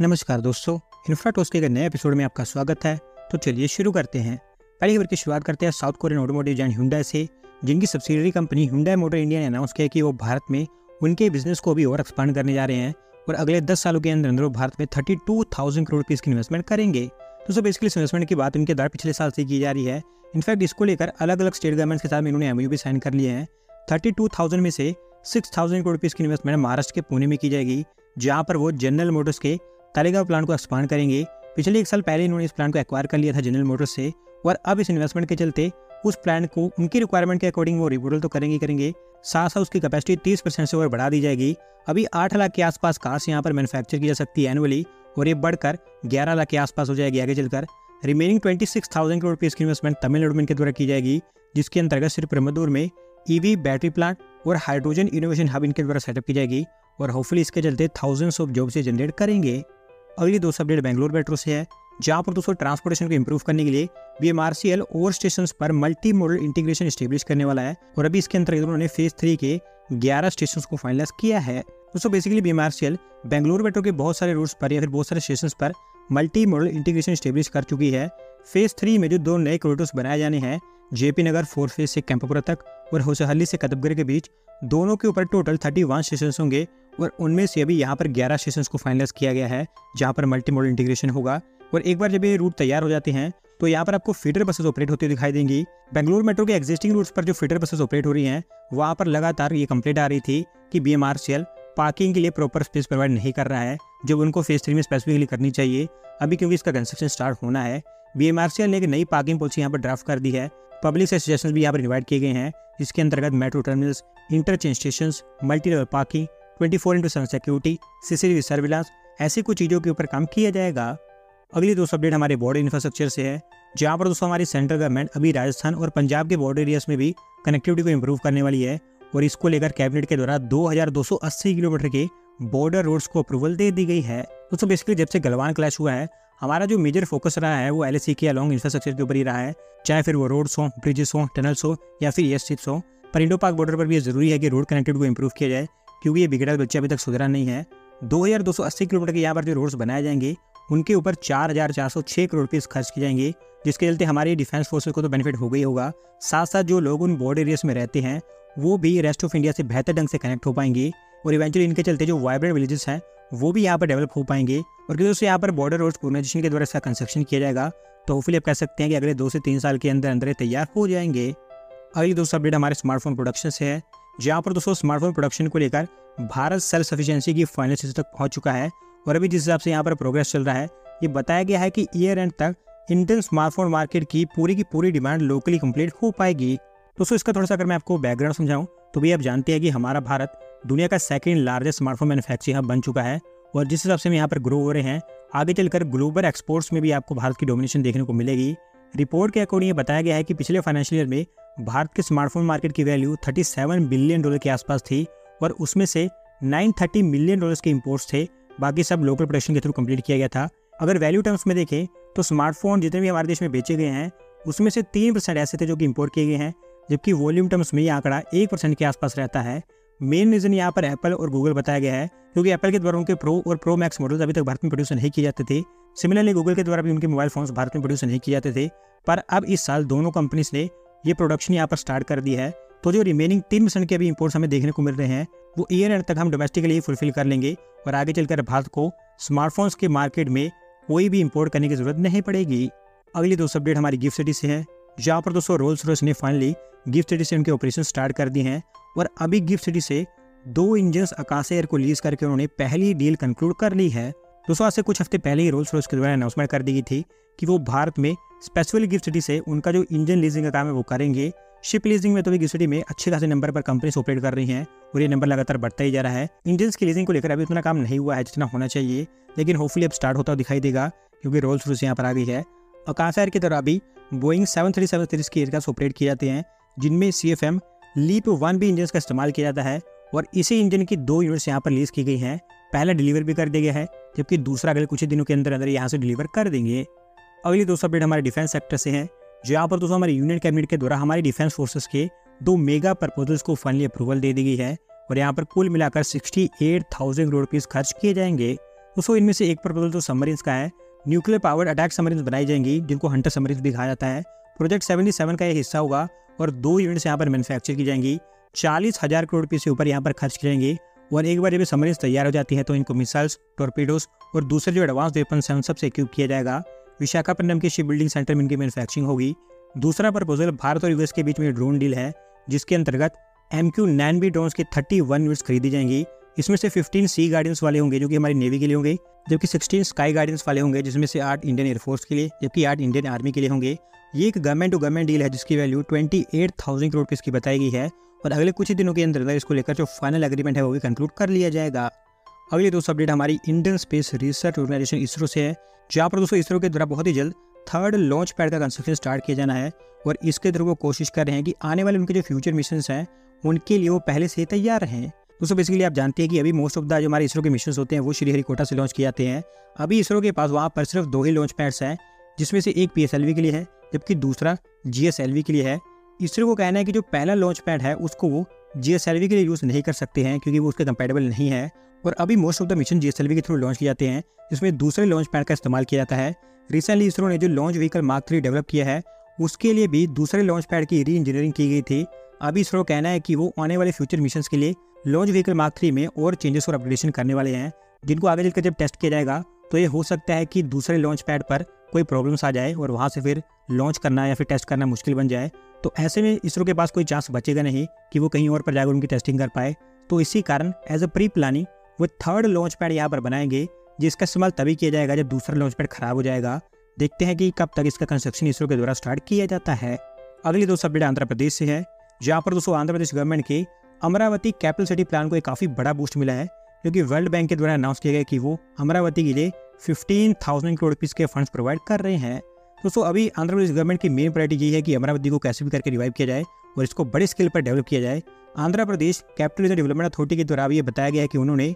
नमस्कार दोस्तों, इन्फ्राटॉक्स के एक नए एपिसोड में आपका स्वागत है। तो चलिए शुरू करते हैं। पहली खबर की शुरुआत करते हैं south Korean automotive giant Hyundai से, जिनकी subsidiary company Hyundai motor India ने अनाउंस किया कि वो भारत में उनके बिजनेस को भी और एक्सपांड करने जा रहे हैं और अगले 10 सालों के अंदर वो भारत में 32,000 करोड़ रुपीस की इन्वेस्टमेंट करेंगे। तो सब बेसिकली इन्वेस्टमेंट की बात उनके द्वारा पिछले साल से की जा रही है। इनफैक्ट इसको लेकर अलग अलग स्टेट गवर्नमेंट्स के साथ इन्होंने MOU भी साइन कर लिए हैं। 32,000 में से 6,000 करोड़ रुपीस की इन्वेस्टमेंट महाराष्ट्र के पुणे में की जाएगी, जहां पर वो जनरल मोटर्स के तालेगांव प्लांट को एक्सपांड करेंगे। पिछले 1 साल पहले इन्होंने इस प्लांट को एक्वायर कर लिया था जनरल मोटर्स से, और अब इस इन्वेस्टमेंट के चलते उस प्लांट को उनकी रिक्वायरमेंट के अकॉर्डिंग वो रिमॉडल तो करेंगे, साथ साथ उसकी कैपेसिटी 30% से और बढ़ा दी जाएगी। अभी 8 लाख के आसपास कार्स यहाँ पर मैन्युफैक्चर की जा सकती है एनुअली, और ये बढ़कर 11 लाख के आसपास हो जाएगी आगे चलकर। रिमेनिंग 26,000 करोड़ रुपीस की इन्वेस्टमेंट तमिलनाडु में इनके द्वारा की जाएगी, जिसके अंतर्गत सिर्फ परमदूर में EV बैटरी प्लांट और हाइड्रोजन इनोवेशन हब इनके द्वारा सेटअप की जाएगी, और होपफुली इसके चलते थाउजेंड्स ऑफ जॉब से जनरेट करेंगे। अगली 2 अपडेट बेंगलुरु मेट्रो से है, जहां पर दोस्तों ट्रांसपोर्टेशन को इंप्रूव करने के लिए BMRCL और स्टेशन पर मल्टी मॉडल इंटीग्रेशन स्टेब्लिश करने वाला है, और अभी इसके अंतर्गत उन्होंने फेज 3 के 11 स्टेशन को फाइनलाइज किया है। दोस्तों बेसिकली BMRCL बेंगलुरु मेट्रो के बहुत सारे रूट्स पर या फिर बहुत सारे स्टेशन पर मल्टी मॉडल इंटीग्रेशन स्टेब्लिश कर चुकी है। फेज 3 में जो 2 नए कॉरिडोर्स बनाए जाने हैं, JP नगर 4 फेज से कैंपपुरा तक और होसहल्ली से कतबगढ़ के बीच, दोनों के ऊपर टोटल 31 स्टेशन होंगे, और उनमें से अभी यहाँ पर 11 स्टेशन को फाइनलाइज किया गया है, जहाँ पर मल्टी मॉडल इंटीग्रेशन होगा। और एक बार जब ये रूट तैयार हो जाते हैं तो यहाँ पर आपको फीडर बसेस ऑपरेट होती दिखाई देंगी। बेंगलुरु मेट्रो के एग्जिस्टिंग रूट्स पर जो फीडर बसेस ऑपरेट हो रही हैं, वहाँ पर लगातार ये कंप्लेंट आ रही थी कि BMRCL पार्किंग के लिए प्रॉपर स्पेस प्रोवाइड नहीं कर रहा है, जो उनको फेज 3 में स्पेसिफिकली करनी चाहिए। अभी क्योंकि इसका कंस्ट्रक्शन स्टार्ट होना है, BMRCL ने एक नई पार्किंग पॉलिसी यहाँ पर ड्राफ्ट कर दी है। पब्लिक से सजेशंस भी यहाँ पर इन्वाइट किए गए हैं, जिसके अंतर्गत metro terminals, interchange station, multi level parking, 24/7 security, CCTV surveillance, ऐसी कुछ चीज़ों के ऊपर काम किया जाएगा। अगली 2 अपडेट हमारे बॉर्डर इंफ्रास्ट्रक्चर से है, जहाँ पर दोस्तों हमारी सेंट्रल गवर्नमेंट अभी राजस्थान और पंजाब के बॉर्डर एरियाज में भी कनेक्टिविटी को इंप्रूव करने वाली है, और इसको लेकर कैबिनेट के द्वारा 2280 किलोमीटर के बॉर्डर रोड्स को अप्रूवल दे दी गई है। दोस्तों बेसिकली जब से गलवान क्लैश हुआ है, हमारा जो मेजर फोकस रहा है वो LAC के अलॉन्ग इंफ्रास्ट्रक्चर के ऊपर ही रहा है, चाहे फिर वो रोड्स हो, ब्रिजेस हो, टनल्स हो या फिर एयर स्ट्रिप्स हो। पर इंडो पाक बॉर्डर पर भी ये जरूरी है कि रोड कनेक्टिविटी को इंप्रूव किया जाए, क्योंकि ये बिगड़ा बच्चा अभी तक सुधरा नहीं है। 2280 किलोमीटर के यहाँ पर जो रोड्स बनाए जाएंगे, उनके ऊपर 4,406 करोड़ रुपीस खर्च किए जाएंगे, जिसके चलते हमारी डिफेंस फोर्सेस को तो बेनिफिट हो गई होगा, साथ साथ जो लोग उन बॉर्डर एरियाज में रहते हैं वो भी रेस्ट ऑफ इंडिया से बेहतर ढंग से कनेक्ट हो पाएंगे, और इवेंचुअली इनके चलते जो वाइब्रेंट विलेजेस हैं वो भी यहाँ पर डेवलप हो पाएंगे। और क्योंकि उससे यहाँ पर बॉर्डर रोड ऑर्गेनाइजेशन के द्वारा इसका कंस्ट्रक्शन किया जाएगा, तो होपफुली आप कह सकते हैं कि अगले 2 से 3 साल के अंदर अंदर तैयार हो जाएंगे। अगली 2 अपडेट हमारे स्मार्टफोन प्रोडक्शन से है, जहाँ पर दोस्तों स्मार्टफोन प्रोडक्शन को लेकर भारत सेल्फ सफिशिएंसी की फाइनल स्टेज तक पहुँच चुका है, और अभी जिस हिसाब से यहाँ पर प्रोग्रेस चल रहा है, ये बताया गया है कि ईयर एंड तक इंडियन स्मार्टफोन मार्केट की पूरी डिमांड लोकली कंप्लीट हो पाएगी। दोस्तों इसका थोड़ा सा अगर मैं आपको बैकग्राउंड समझाऊं, तो भी आप जानते हैं कि हमारा भारत दुनिया का 2nd largest smartphone manufacturing hub बन चुका है, और जिस हिसाब से हम यहाँ पर ग्रो हो रहे हैं, आगे चलकर ग्लोबल एक्सपोर्ट्स में भी आपको भारत की डोमिनेशन देखने को मिलेगी। रिपोर्ट के अकॉर्डिंग ये बताया गया है कि पिछले फाइनेंशियल ईयर में भारत के स्मार्टफोन मार्केट की वैल्यू $37 बिलियन के आसपास थी, और उसमें से $930 मिलियन के इंपोर्ट्स थे, बाकी सब लोकल प्रोडक्शन के थ्रू कंप्लीट किया गया था। अगर वैल्यू टर्म्स में देखें तो स्मार्टफोन जितने भी हमारे देश में बेचे गए हैं, उसमें से 3% ऐसे थे जो कि इंपोर्ट किए गए हैं, जबकि वॉल्यूम टर्म्स में ये आंकड़ा 1% के आसपास रहता है। मेन रीजन यहाँ पर एप्पल और गूगल बताया गया है, क्योंकि एप्पल के द्वारा उनके प्रो और प्रो मैक्स मॉडल्स अभी तक भारत में प्रोड्यूस नहीं किए जाते थे। सिमिलरली गूगल के द्वारा भी उनके मोबाइल फोन्स भारत में प्रोड्यूस नहीं किए जाते थे, पर अब इस साल दोनों कंपनीज ने ये प्रोडक्शन यहाँ पर स्टार्ट कर दी है। तो जो रिमेनिंग 3% के अभी इंपोर्ट्स हमें देखने को मिल रहे हैं, वो ईयर एंड तक हम डोमेस्टिकली फुलफिल कर लेंगे, और आगे चलकर भारत को स्मार्टफोन्स के मार्केट में कोई भी इंपोर्ट करने की जरूरत नहीं पड़ेगी। अगली 2 अपडेट हमारी गिफ्ट सिटी से है, जहाँ पर दोस्तों रोल्स रॉयस ने फाइनली गिफ्ट सिटी से उनके ऑपरेशन स्टार्ट कर दिए हैं, और अभी गिफ्ट सिटी से 2 इंजन्स आकाश एयर को लीज करके उन्होंने पहली डील कंक्लूड कर ली है। दोस्तों आज से कुछ हफ्ते पहले ही रोल्स रॉयस के द्वारा अनाउंसमेंट कर दी गई थी कि वो भारत में स्पेसिफिकली गिफ्ट सिटी से उनका जो इंजन लीजिंग का काम है वो करेंगे। शिप लीजिंग में तो भी गिफ्ट सिटी में अच्छे खासे नंबर पर कंपनीज ऑपरेट कर रही हैं, और ये नंबर लगातार बढ़ता ही जा रहा है। इंजन्स की लीजिंग को लेकर अभी उतना काम नहीं हुआ है जितना होना चाहिए, लेकिन होपफुली अब स्टार्ट होता दिखाई देगा, क्योंकि रोल्स रॉयस यहाँ पर आ गई है। आकाश एयर की तरह अभी बोइंग 737 सीरीज के एयरक्राफ्ट ऑपरेट किए जाते हैं, जिनमें CFM लीप 1B इंजन का इस्तेमाल किया जाता है, और इसी इंजन की 2 यूनिट्स यहाँ पर लीज की गई हैं। पहला डिलीवर भी कर दिया गया है, जबकि दूसरा अगले कुछ दिनों के अंदर अंदर यहाँ से डिलीवर कर देंगे। अगली 2 अपडेट हमारे डिफेंस सेक्टर से है, जहाँ पर दोस्तों हमारे यूनियन कैबिनेट के द्वारा हमारी डिफेंस फोर्सेस के 2 मेगा प्रपोजल्स को फाइनली अप्रूवल दे दी गई है, और यहाँ पर कुल मिलाकर 68,000 करोड़ रुपीस खर्च किए जाएंगे। दोस्तों इनमें से एक प्रपोजल तो सबमरीन्स का है। न्यूक्लियर पावर्ड अटैक सबमरीन्स बनाई जाएंगी जिनको हंटर सबमरीन्स भी कहा जाता है। प्रोजेक्ट 77 का ये हिस्सा होगा और 2 यूनिट्स यहाँ पर मैन्युफैक्चर की जाएंगी। 40,000 करोड़ रुपये से ऊपर यहाँ पर खर्च करेंगे और एक बार जब सबमरीन्स तैयार हो जाती है तो इनको मिसाइल्स, टॉर्पीडोज और दूसरे जो एडवांस वेपन्स हैं उन सबसे इक्विप किया जाएगा। विशाखापट्टनम के शिप बिल्डिंग सेंटर में इनकी मैन्युफैक्चरिंग होगी। दूसरा प्रपोजल भारत और यूएस के बीच में ड्रोन डील है जिसके अंतर्गत MQ-9B ड्रोन्स की 31 यूनिट्स खरीदी जाएंगी। इसमें से 15 सी गार्डियंस वाले होंगे जो कि हमारी नेवी के लिए होंगे, जबकि 16 स्काई गार्डियंस वाले होंगे जिसमें से 8 इंडियन एयरफोर्स के लिए जबकि 8 इंडियन आर्मी के लिए होंगे। ये एक गवर्नमेंट टू गवर्नमेंट डील है जिसकी वैल्यू 28,000 करोड़ रुपये की बताई गई है और अगले कुछ ही दिनों के अंदर इसको लेकर जो फाइनल एग्रीमेंट है वो भी कंक्लूड कर लिया जाएगा। अगली दोस्तों अपडेट हमारी Indian space research organisation ISRO से है, जहाँ पर दोस्तों इसरो के द्वारा बहुत ही जल्द 3rd लॉन्च पैड का कंस्ट्रक्शन स्टार्ट किया जाना है और इसके थ्रू वो कोशिश कर रहे हैं कि आने वाले उनके जो फ्यूचर मिशन हैं उनके लिए वो पहले से तैयार रहें। दोस्तों बेसिकली आप जानते हैं कि अभी मोस्ट ऑफ द जो हमारे इसरो के मिशन होते हैं वो श्रीहरिकोटा से लॉन्च किए जाते हैं। अभी इसरो के पास वहाँ पर सिर्फ 2 ही लॉन्च पैड्स हैं जिसमें से एक PSLV के लिए है जबकि दूसरा GSLV के लिए है। इसरो को कहना है कि जो पहला लॉन्च पैड है उसको वो GSLV के लिए यूज़ नहीं कर सकते हैं क्योंकि वो उसके कंपेटेबल नहीं है और अभी most of the mission GSLV के थ्रू लॉन्च किए जाते हैं जिसमें दूसरे लॉन्च पैड का इस्तेमाल किया जाता है। रिसेंटली इसरो ने जो लॉन्च व्हीकल मार्क 3 डेवलप किया है उसके लिए भी दूसरे लॉन्च पैड की री इंजीनियरिंग की गई थी। अभी इसरो कहना है कि वो आने वाले फ्यूचर मिशंस के लिए लॉन्च व्हीकल मार्क 3 में और चेंजेस और अपग्रेडेशन करने वाले हैं जिनको आगे चलकर जब टेस्ट किया जाएगा तो ये हो सकता है कि दूसरे लॉन्च पैड पर कोई प्रॉब्लम्स आ जाए और वहाँ से फिर लॉन्च करना या फिर टेस्ट करना मुश्किल बन जाए। तो ऐसे में इसरो के पास कोई चांस बचेगा नहीं कि वो कहीं और पर जाकर उनकी टेस्टिंग कर पाए। तो इसी कारण एज अ प्री प्लानिंग वो 3rd लॉन्च पैड यहाँ पर बनाएंगे जिसका इस्तेमाल तभी किया जाएगा जब दूसरा लॉन्च पैड खराब हो जाएगा। देखते हैं कि कब तक इसका कंस्ट्रक्शन इसरो के द्वारा स्टार्ट किया जाता है। अगली दोस्तों अपडेट आंध्र प्रदेश से है, जहाँ पर दोस्तों आंध्र प्रदेश गवर्नमेंट के अमरावती कैपिटल सिटी प्लान को एक काफ़ी बड़ा बूस्ट मिला है क्योंकि वर्ल्ड बैंक के द्वारा अनाउंस किया गया कि वो अमरावती के लिए 15,000 करोड़ रुपीज़ के फंड्स प्रोवाइड कर रहे हैं। दोस्तों अभी आंध्र प्रदेश गवर्नमेंट की मेन प्रायोरिटी ये है कि अमरावती को कैसे भी करके रिवाइव किया जाए और इसको बड़े स्केल पर डेवलप किया जाए। Andhra Pradesh capital development authority के द्वारा ये बताया गया है कि उन्होंने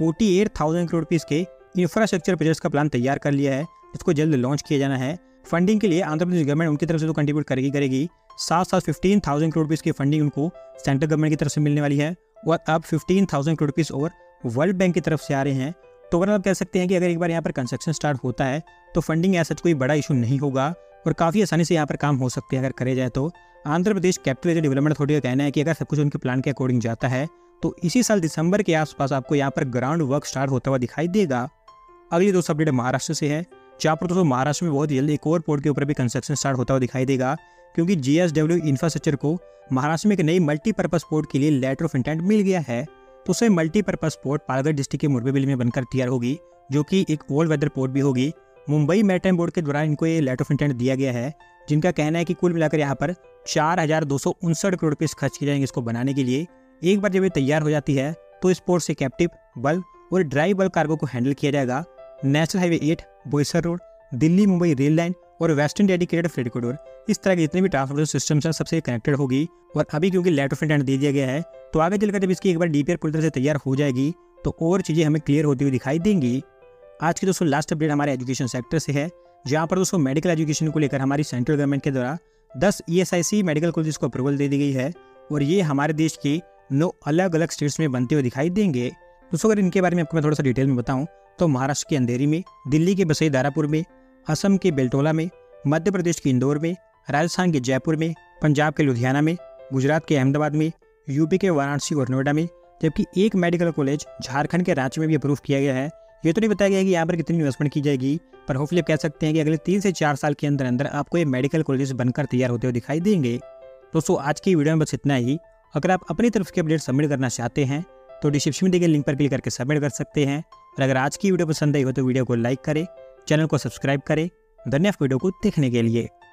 48,000 करोड़ रुपीज़ के इंफ्रास्ट्रक्चर प्रोजेक्ट्स का प्लान तैयार कर लिया है जिसको जल्द लॉन्च किया जाना है। फंडिंग के लिए आंध्र प्रदेश गवर्नमेंट उनकी तरफ से तो कंट्रीब्यूट करेगी, साथ साथ 15,000 करोड़ रुपीज़ की फंडिंग उनको सेंट्रल गवर्नमेंट की तरफ से मिलने वाली है और अब 15,000 करोड़ रुपीज़ और वर्ल्ड बैंक की तरफ से आ रहे हैं। तो ओवरऑल कह सकते हैं कि अगर एक बार यहाँ पर कंस्ट्रक्शन स्टार्ट होता है तो फंडिंग ऐसा कोई बड़ा इशू नहीं होगा और काफ़ी आसानी से यहाँ पर काम हो सकते हैं अगर करे जाए तो। Andhra Pradesh capital development authority का कहना है कि अगर सब कुछ उनके प्लान के अकॉर्डिंग जाता है तो इसी साल दिसंबर के आसपास आपको यहाँ पर ग्राउंड वर्क स्टार्ट होता हुआ दिखाई देगा। अगली दोस्तों अपडेट महाराष्ट्र से है, जहाँ पर दोस्तों महाराष्ट्र में बहुत जल्द एक और पोर्ट के ऊपर भी कंस्ट्रक्शन स्टार्ट होता हुआ दिखाई देगा क्योंकि GSW इंफ्रास्ट्रक्चर को महाराष्ट्र में एक नई मल्टीपर्पज पोर्ट के लिए लेटर ऑफ इंटेंट मिल गया है। तो उसे मल्टीपर्पज पोर्ट पालघर डिस्ट्रिक्ट के मुरबेबिली में बनकर तैयार होगी जो कि एक ऑल वेदर पोर्ट भी होगी। मुंबई मैरीटाइम बोर्ड के द्वारा इनको ये लेटर ऑफ इंटेंट दिया गया है जिनका कहना है कि कुल मिलाकर यहाँ पर 4,259 करोड़ रुपये खर्च किए जाएंगे इसको बनाने के लिए। एक बार जब ये तैयार हो जाती है तो इस पोर्ट से कैप्टिव, बल्क और ड्राई बल्क कार्गो को हैंडल किया जाएगा। National highway 8, Boisar road, Delhi Mumbai rail line और वेस्टर्न डेडिकेटेड फ्रेट कॉरिडोर, इस तरह के जितने भी ट्रांसपोर्टेशन सिस्टम्स हैं सबसे कनेक्टेड होगी। और अभी क्योंकि लेटर ऑफ इंटेंट दे दिया गया है तो आगे चलकर जब इसकी एक बार DPR पूरी तरह से तैयार हो जाएगी तो और चीज़ें हमें क्लियर होती हुई दिखाई देंगी। आज की दोस्तों लास्ट अपडेट हमारे एजुकेशन सेक्टर से है, जहाँ पर दोस्तों मेडिकल एजुकेशन को लेकर हमारी सेंट्रल गवर्नमेंट के द्वारा 10 ESIC मेडिकल कॉलेज को अप्रूवल दे दी गई है और ये हमारे देश के 9 अलग अलग स्टेट्स में बनते हुए दिखाई देंगे। दोस्तों अगर इनके बारे में आपको मैं थोड़ा सा डिटेल में बताऊं तो महाराष्ट्र के अंधेरी में, दिल्ली के बसई दारापुर में, असम के बेलटोला में, मध्य प्रदेश के इंदौर में, राजस्थान के जयपुर में, पंजाब के लुधियाना में, गुजरात के अहमदाबाद में, यूपी के वाराणसी और नोएडा में, जबकि एक मेडिकल कॉलेज झारखंड के रांची में भी अप्रूव किया गया है। ये तो नहीं बताया गया कि यहाँ पर कितनी इन्वेस्टमेंट की जाएगी, पर होपफुली आप कह सकते हैं कि अगले 3 से 4 साल के अंदर अंदर आपको ये मेडिकल कॉलेज बनकर तैयार होते हुए दिखाई देंगे। दोस्तों आज की वीडियो में बस इतना ही। अगर आप अपनी तरफ के अपडेट सबमिट करना चाहते हैं तो डिस्क्रिप्शन में दिए गए लिंक पर क्लिक करके सबमिट कर सकते हैं। और अगर आज की वीडियो पसंद आई हो तो वीडियो को लाइक करें, चैनल को सब्सक्राइब करें। धन्यवाद वीडियो को देखने के लिए।